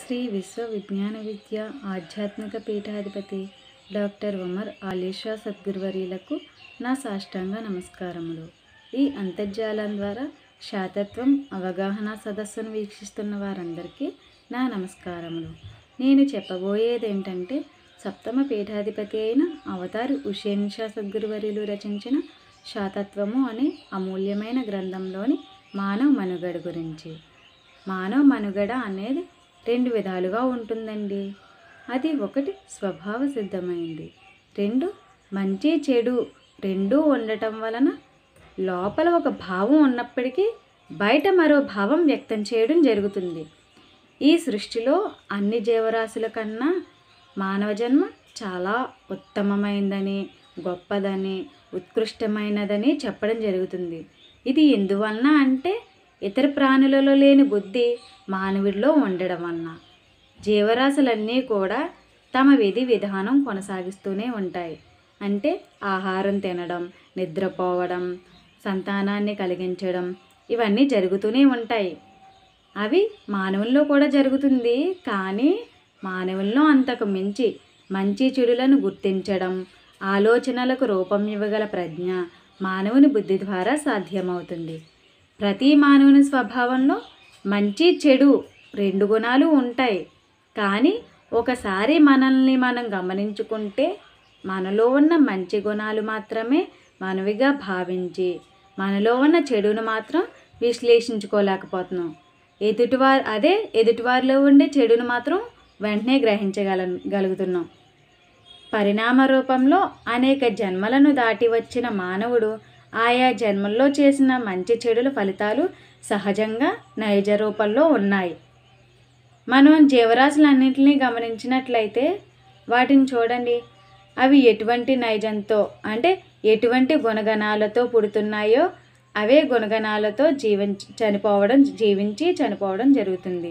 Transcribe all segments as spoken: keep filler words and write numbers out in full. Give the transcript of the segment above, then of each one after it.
శ్రీ విశ్వ విజ్ఞాన విద్య ఆధ్యాత్మిక పీఠాధిపతి డాక్టర్ ఉమర్ ఆలీషా సద్గురువర్యులకు నా సాష్టాంగ నమస్కారములు. ఈ అంతర్జాలం ద్వారా శాతత్వం అవగాహన సదస్సును వీక్షిస్తున్న వారందరికీ నా నమస్కారములు. నేను చెప్పబోయేది ఏంటంటే, సప్తమ పీఠాధిపతి అయిన అవతారి ఉషేన్షా సద్గురువర్యులు రచించిన శాతత్వము అనే అమూల్యమైన గ్రంథంలోని మానవ మనుగడ గురించి. మానవ మనుగడ అనేది రెండు విధాలుగా ఉంటుందండి. అది ఒకటి స్వభావ సిద్ధమైంది, రెండు మంచి చెడు రెండూ ఉండటం వలన లోపల ఒక భావం ఉన్నప్పటికీ బయట మరో భావం వ్యక్తం చేయడం జరుగుతుంది. ఈ సృష్టిలో అన్ని జీవరాశుల కన్నా మానవ జన్మ చాలా ఉత్తమమైందని, గొప్పదని, ఉత్కృష్టమైనదని చెప్పడం జరుగుతుంది. ఇది ఎందువలన అంటే, ఇతర ప్రాణులలో లేని బుద్ధి మానవుడిలో ఉండడం వలన. జీవరాశులన్నీ కూడా తమ విధి విధానం కొనసాగిస్తూనే ఉంటాయి. అంటే ఆహారం తినడం, నిద్రపోవడం, సంతానాన్ని కలిగించడం, ఇవన్నీ జరుగుతూనే ఉంటాయి. అవి మానవుల్లో కూడా జరుగుతుంది. కానీ మానవుల్లో అంతకు మించి మంచి చెడులను గుర్తించడం, ఆలోచనలకు రూపం ఇవ్వగల ప్రజ్ఞ మానవుని బుద్ధి ద్వారా సాధ్యమవుతుంది. ప్రతి మానవుని స్వభావంలో మంచి చెడు రెండు గుణాలు ఉంటాయి. కానీ ఒకసారి మనల్ని మనం గమనించుకుంటే మనలో ఉన్న మంచి గుణాలు మాత్రమే మనవిగా భావించి, మనలో ఉన్న చెడును మాత్రం విశ్లేషించుకోలేకపోతున్నాం. ఎదుటివారు అదే ఎదుటివారిలో ఉండే చెడును మాత్రం వెంటనే గ్రహించగల గలుగుతున్నాం. పరిణామ రూపంలో అనేక జన్మలను దాటి వచ్చిన మానవుడు ఆయా జన్మల్లో చేసిన మంచి చెడుల ఫలితాలు సహజంగా నైజ రూపంలో ఉన్నాయి. మనం జీవరాశులన్నింటినీ గమనించినట్లయితే వాటిని చూడండి. అవి ఎటువంటి నైజంతో అంటే ఎటువంటి గుణగణాలతో పుడుతున్నాయో అవే గుణగణాలతో జీవించి చనిపోవడం జీవించి చనిపోవడం జరుగుతుంది.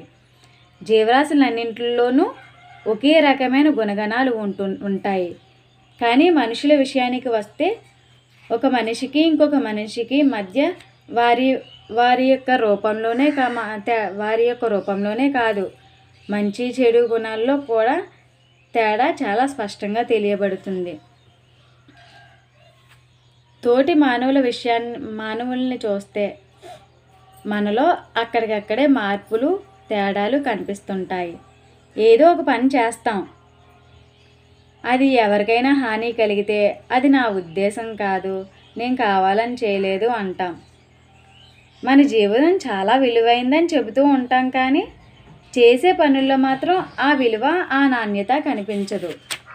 జీవరాశులన్నింటిలోనూ ఒకే రకమైన గుణగణాలు ఉంటు ఉంటాయి కానీ మనుషుల విషయానికి వస్తే ఒక మనిషికి ఇంకొక మనిషికి మధ్య వారి వారి యొక్క రూపంలోనే కా వారి యొక్క రూపంలోనే కాదు, మంచి చెడు గుణాల్లో కూడా తేడా చాలా స్పష్టంగా తెలియబడుతుంది. తోటి మానవుల విషయాన్ని మానవుల్ని చూస్తే మనలో అక్కడికక్కడే మార్పులు తేడాలు కనిపిస్తుంటాయి. ఏదో ఒక పని చేస్తాం, అది ఎవరికైనా హాని కలిగితే అది నా ఉద్దేశం కాదు, నేను కావాలని చేయలేదు అంటాం. మన జీవితం చాలా విలువైందని చెబుతూ ఉంటాం కానీ చేసే పనుల్లో మాత్రం ఆ విలువ ఆ నాణ్యత కనిపించదు.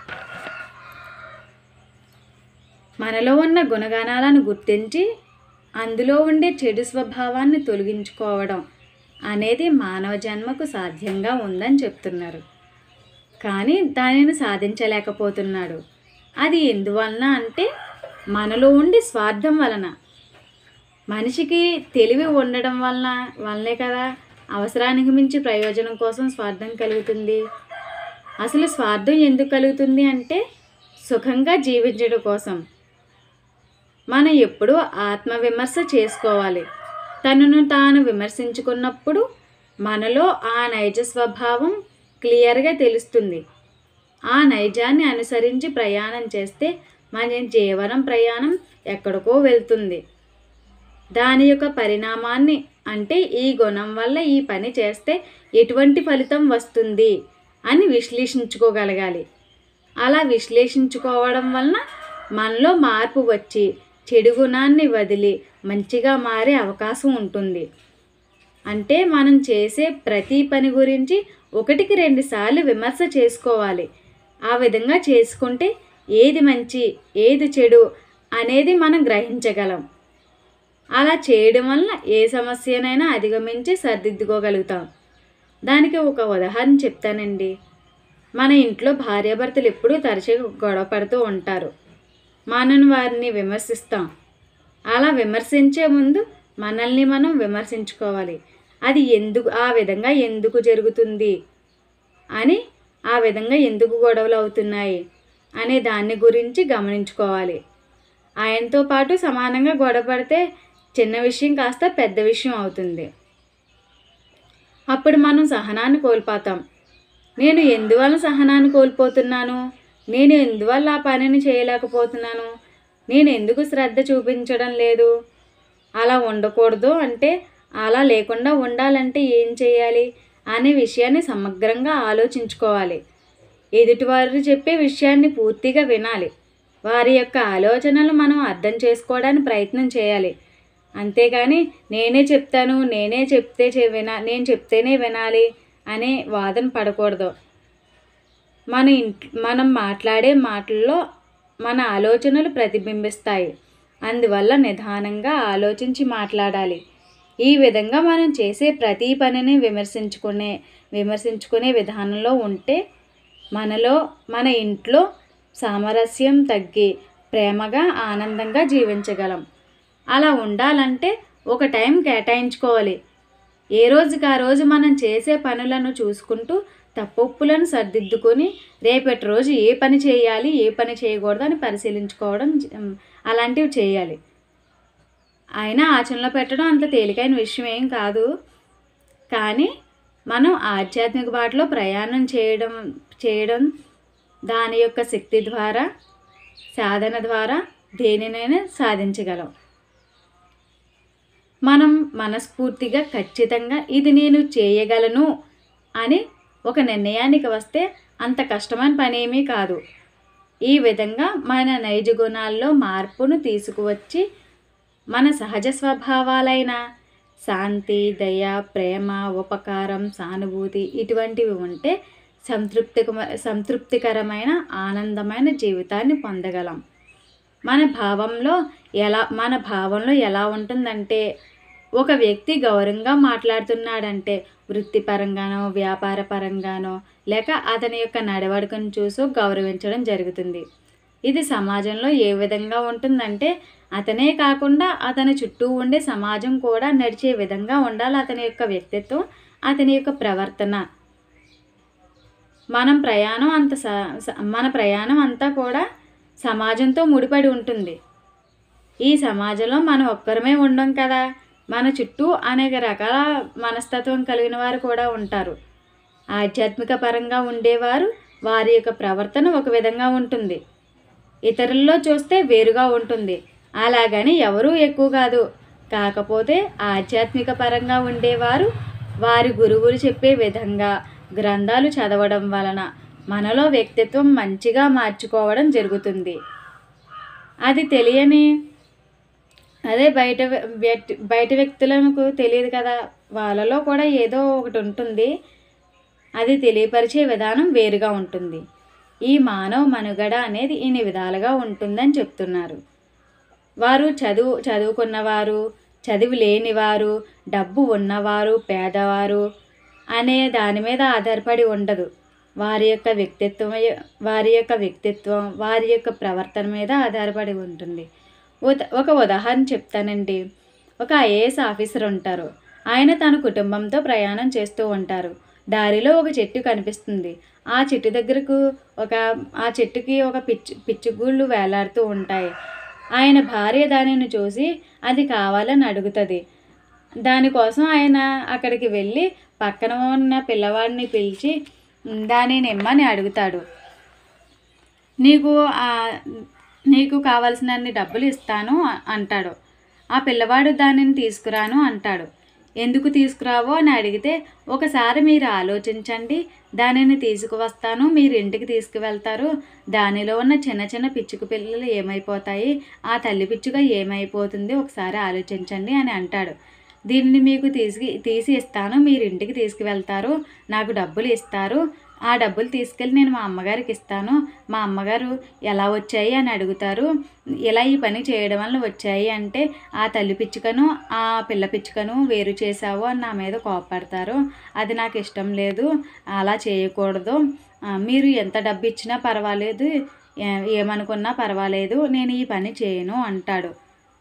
మనలో ఉన్న గుణగణాలను గుర్తించి అందులో ఉండే చెడు స్వభావాన్ని తొలగించుకోవడం అనేది మానవ జన్మకు సాధ్యంగా ఉందని చెప్తున్నారు. కానీ దానిని సాధించలేకపోతున్నాడు. అది ఎందువలన అంటే మనలో ఉండి స్వార్థం వలన. మనిషికి తెలివి ఉండడం వలన వల్లనే కదా అవసరానికి మించి ప్రయోజనం కోసం స్వార్థం కలుగుతుంది. అసలు స్వార్థం ఎందుకు కలుగుతుంది అంటే సుఖంగా జీవించడం కోసం. మనం ఎప్పుడూ ఆత్మవిమర్శ చేసుకోవాలి. తనను తాను విమర్శించుకున్నప్పుడు మనలో ఆ నైజ స్వభావం క్లియర్గా తెలుస్తుంది. ఆ నైజాన్ని అనుసరించి ప్రయాణం చేస్తే మన జీవనం ప్రయాణం ఎక్కడికో వెళ్తుంది. దాని యొక్క పరిణామాన్ని అంటే ఈ గుణం వల్ల ఈ పని చేస్తే ఎటువంటి ఫలితం వస్తుంది అని విశ్లేషించుకోగలగాలి. అలా విశ్లేషించుకోవడం వలన మనలో మార్పు వచ్చి చెడు గుణాన్ని వదిలి మంచిగా మారే అవకాశం ఉంటుంది. అంటే మనం చేసే ప్రతి పని గురించి ఒకటికి రెండు సార్లు విమర్శ చేసుకోవాలి. ఆ విధంగా చేసుకుంటే ఏది మంచి ఏది చెడు అనేది మనం గ్రహించగలం. అలా చేయడం వల్ల ఏ సమస్యనైనా అధిగమించి సరిదిద్దుకోగలుగుతాం. దానికి ఒక ఉదాహరణ చెప్తానండి. మన ఇంట్లో భార్యాభర్తలు ఎప్పుడూ తరచుగా గొడవ పడుతూ ఉంటారు. మనం వారిని విమర్శిస్తాం. అలా విమర్శించే ముందు మనల్ని మనం విమర్శించుకోవాలి. అది ఎందుకు ఆ విధంగా ఎందుకు జరుగుతుంది అని, ఆ విధంగా ఎందుకు గొడవలు అవుతున్నాయి అనే దాన్ని గురించి గమనించుకోవాలి. ఆయనతో పాటు సమానంగా గొడవ పడితే చిన్న విషయం కాస్త పెద్ద విషయం అవుతుంది. అప్పుడు మనం సహనాన్ని కోల్పోతాం. నేను ఎందువల్ల సహనాన్ని కోల్పోతున్నాను, నేను ఎందువల్ల ఆ పనిని చేయలేకపోతున్నాను, నేను ఎందుకు శ్రద్ధ చూపించడం లేదు, అలా ఉండకూడదు అంటే అలా లేకుండా ఉండాలంటే ఏం చేయాలి అనే విషయాన్ని సమగ్రంగా ఆలోచించుకోవాలి. ఎదుటివారు చెప్పే విషయాన్ని పూర్తిగా వినాలి. వారి యొక్క ఆలోచనలు మనం అర్థం చేసుకోవడానికి ప్రయత్నం చేయాలి. అంతేగాని నేనే చెప్తాను, నేనే చెప్తే చె వినా నేను చెప్తేనే వినాలి అనే వాదన పడకూడదు. మన ఇంట్ మనం మాట్లాడే మాటల్లో మన ఆలోచనలు ప్రతిబింబిస్తాయి. అందువల్ల నిదానంగా ఆలోచించి మాట్లాడాలి. ఈ విధంగా మనం చేసే ప్రతి పనిని విమర్శించుకునే విమర్శించుకునే విధానంలో ఉంటే మనలో మన ఇంట్లో సామరస్యం తగ్గి ప్రేమగా ఆనందంగా జీవించగలం. అలా ఉండాలంటే ఒక టైం కేటాయించుకోవాలి. ఏ రోజుకి ఆ రోజు మనం చేసే పనులను చూసుకుంటూ తప్పొప్పులను సర్దిద్దుకొని రేపటి రోజు ఏ పని చేయాలి, ఏ పని చేయకూడదు అని పరిశీలించుకోవడం అలాంటివి చేయాలి. అయినా ఆచరణలో పెట్టడం అంత తేలికైన విషయం ఏం కాదు. కానీ మనం ఆధ్యాత్మిక బాటలో ప్రయాణం చేయడం చేయడం దాని యొక్క శక్తి ద్వారా, సాధన ద్వారా దేనినైనా సాధించగలం. మనం మనస్ఫూర్తిగా ఖచ్చితంగా ఇది నేను చేయగలను అని ఒక నిర్ణయానికి వస్తే అంత కష్టమైన పని ఏమీ కాదు. ఈ విధంగా మన నైజ గుణాల్లో మార్పును తీసుకువచ్చి మన సహజ స్వభావాలైన శాంతి, దయ, ప్రేమ, ఉపకారం, సానుభూతి ఇటువంటివి ఉంటే సంతృప్తి సంతృప్తికరమైన ఆనందమైన జీవితాన్ని పొందగలం. మన భావంలో ఎలా మన భావంలో ఎలా ఉంటుందంటే ఒక వ్యక్తి గౌరవంగా మాట్లాడుతున్నాడంటే వృత్తిపరంగానో వ్యాపార పరంగానో లేక అతని యొక్క నడవడికను చూసి గౌరవించడం జరుగుతుంది. ఇది సమాజంలో ఏ విధంగా ఉంటుందంటే అతనే కాకుండా అతని చుట్టూ ఉండే సమాజం కూడా నడిచే విధంగా ఉండాలి అతని యొక్క వ్యక్తిత్వం, అతని యొక్క ప్రవర్తన. మనం ప్రయాణం అంత మన ప్రయాణం అంతా కూడా సమాజంతో ముడిపడి ఉంటుంది. ఈ సమాజంలో మనం ఒక్కరమే ఉండం కదా, మన చుట్టూ అనేక రకాల మనస్తత్వం కలిగిన వారు కూడా ఉంటారు. ఆధ్యాత్మిక పరంగా ఉండేవారు వారి యొక్క ప్రవర్తన ఒక విధంగా ఉంటుంది, ఇతరుల్లో చూస్తే వేరుగా ఉంటుంది. అలాగని ఎవరూ ఎక్కువ కాదు. కాకపోతే ఆధ్యాత్మిక పరంగా ఉండేవారు వారి గురువులు చెప్పే విధంగా గ్రంథాలు చదవడం వలన మనలో వ్యక్తిత్వం మంచిగా మార్చుకోవడం జరుగుతుంది. అది తెలియని అదే బయట వ్యక్తి బయట వ్యక్తులకు తెలియదు కదా, వాళ్ళలో కూడా ఏదో ఒకటి ఉంటుంది. అది తెలియపరిచే విధానం వేరుగా ఉంటుంది. ఈ మానవ మనుగడ అనేది ఇన్ని విధాలుగా ఉంటుందని చెప్తున్నారు. వారు చదువు చదువుకున్నవారు, చదివి లేనివారు, డబ్బు ఉన్నవారు, పేదవారు అనే దాని మీద ఆధారపడి ఉండదు. వారి యొక్క వ్యక్తిత్వం వారి యొక్క వ్యక్తిత్వం వారి యొక్క ప్రవర్తన మీద ఆధారపడి ఉంటుంది. ఒక ఉదాహరణ చెప్తానండి. ఒక ఐఏఎస్ ఆఫీసర్ ఉంటారు. ఆయన తన కుటుంబంతో ప్రయాణం చేస్తూ ఉంటారు. దారిలో ఒక చెట్టు కనిపిస్తుంది. ఆ చెట్టు దగ్గరకు ఒక ఆ చెట్టుకి ఒక పిచ్చి పిచ్చుగూళ్ళు వేలాడుతూ ఉంటాయి. ఆయన భార్య దానిని చూసి అది కావాలని అడుగుతుంది. దానికోసం ఆయన అక్కడికి వెళ్ళి పక్కన ఉన్న పిల్లవాడిని పిలిచి దానిని ఇమ్మని అడుగుతాడు. నీకు నీకు కావలసినన్ని డబ్బులు ఇస్తాను అంటాడు. ఆ పిల్లవాడు దానిని తీసుకురాను అంటాడు. ఎందుకు తీసుకురావో అని అడిగితే ఒకసారి మీరు ఆలోచించండి, దానిని తీసుకువస్తాను, మీరు ఇంటికి తీసుకువెళ్తారు, దానిలో ఉన్న చిన్న చిన్న పిచ్చుక పిల్లలు ఏమైపోతాయి, ఆ తల్లి పిచ్చుక ఏమైపోతుంది ఒకసారి ఆలోచించండి అని అంటాడు. దీన్ని మీకు తీసి తీసి ఇస్తాను, మీరు ఇంటికి తీసుకువెళ్తారు, నాకు డబ్బులు ఇస్తారు, ఆ డబ్బులు తీసుకెళ్ళి నేను మా అమ్మగారికి ఇస్తాను, మా అమ్మగారు ఎలా వచ్చాయి అని అడుగుతారు. ఇలా ఈ పని చేయడం వల్ల వచ్చాయి అంటే ఆ తల్లి పిచ్చుకను ఆ పిల్ల పిచ్చుకను వేరు చేసావు అని నా మీద కోపడతారు. అది నాకు ఇష్టం లేదు, అలా చేయకూడదు, మీరు ఎంత డబ్బు ఇచ్చినా పర్వాలేదు, ఏమనుకున్నా పర్వాలేదు, నేను ఈ పని చేయను అంటాడు.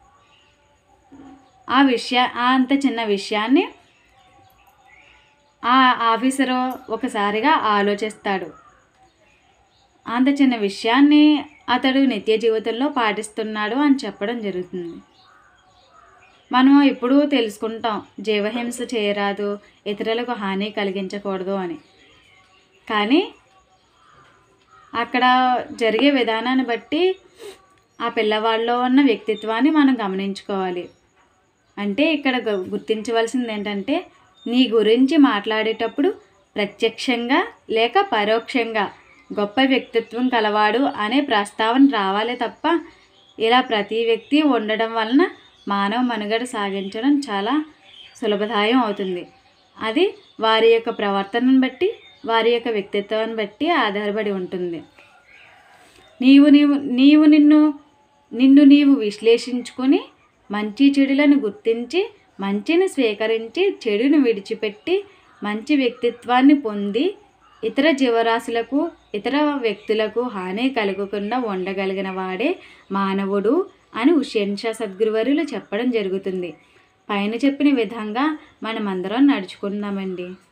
ఆ విషయ అంత చిన్న విషయాన్ని ఆ ఆఫీసరు ఒకసారిగా ఆలోచిస్తాడు. అంత చిన్న విషయాన్ని అతడు నిత్య జీవితంలో పాటిస్తున్నాడు అని చెప్పడం జరుగుతుంది. మనం ఇప్పుడు తెలుసుకుంటాం జీవహింస చేయరాదు, ఇతరులకు హాని కలిగించకూడదు అని. కానీ అక్కడ జరిగే విధానాన్ని బట్టి ఆ పిల్లవాడిలో ఉన్న వ్యక్తిత్వాన్ని మనం గమనించుకోవాలి. అంటే ఇక్కడ గుర్తించవలసింది ఏంటంటే, నీ గురించి మాట్లాడేటప్పుడు ప్రత్యక్షంగా లేక పరోక్షంగా గొప్ప వ్యక్తిత్వం కలవాడు అనే ప్రస్తావన రావాలి తప్ప, ఇలా ప్రతి వ్యక్తి ఉండడం వలన మానవ మనుగడ సాగించడం చాలా సులభదాయం అవుతుంది. అది వారి యొక్క ప్రవర్తనను బట్టి, వారి యొక్క వ్యక్తిత్వాన్ని బట్టి ఆధారపడి ఉంటుంది. నీవు నీవు నీవు నిన్ను నిన్ను నీవు విశ్లేషించుకొని మంచి చెడులను గుర్తించి మంచిని స్వీకరించి చెడును విడిచిపెట్టి మంచి వ్యక్తిత్వాన్ని పొంది ఇతర జీవరాశులకు ఇతర వ్యక్తులకు హాని కలగకుండా ఉండగలిగిన వాడే మానవుడు అని ఉషెన్షా సద్గురువర్యులు చెప్పడం జరుగుతుంది. పైన చెప్పిన విధంగా మనమందరం నడుచుకుందామండి.